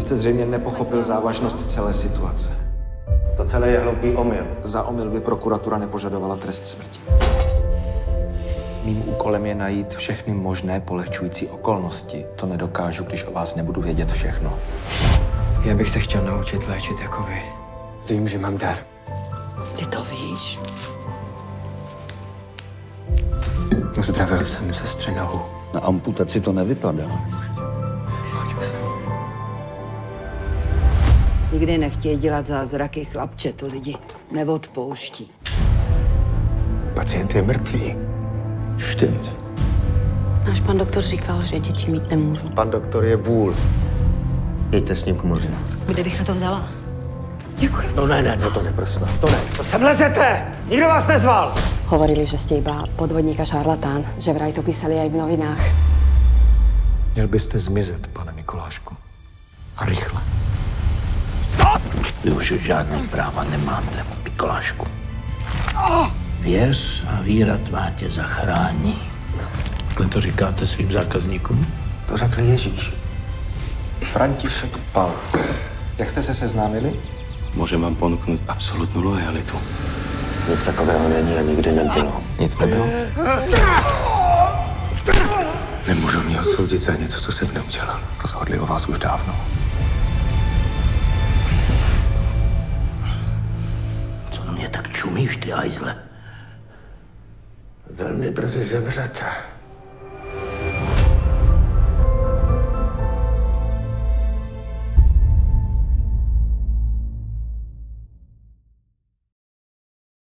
jste zřejmě nepochopil závažnost celé situace. To celé je hloupý omyl. Za omyl by prokuratura nepožadovala trest smrti. Mým úkolem je najít všechny možné polehčující okolnosti. To nedokážu, když o vás nebudu vědět všechno. Já bych se chtěl naučit léčit jako vy. Vím, že mám dar. Ty to víš? Uzdravil jsem sestře nohu. Na amputaci to nevypadá. Nikdy nechtějí dělat zázraky, chlapče, to lidi neodpouští. Pacient je mrtvý. Stimmt. Náš pan doktor říkal, že děti mít nemůžu. Pan doktor je vůl. Jděte s ním k moři. Kde bych na to vzala? No ne, to ne, prosím vás, to ne. To sem lezete! Nikdo vás nezval! Hovorili, že ste iba podvodník a šarlatán, že vraj to písali aj v novinách. Měl byste zmizet, pane Mikulášku. A rychle. Vy už žádné práva nemáte, Mikulášku. Věř a víra tvá tě zachrání. Takhle to říkáte svým zákazníkům? To řekl Ježíš. František Pal. Jak jste se seznámili? Můžem vám ponúknuť absolútnu lojalitu. Nic takového není a nikdy nebylo. Nic nebylo? Nemůžu mě odsoudit za něco, co jsem neudělal. Rozhodli o vás už dávno. Co na mě tak čumíš, ty hajzle? Velmi brzy zemřete.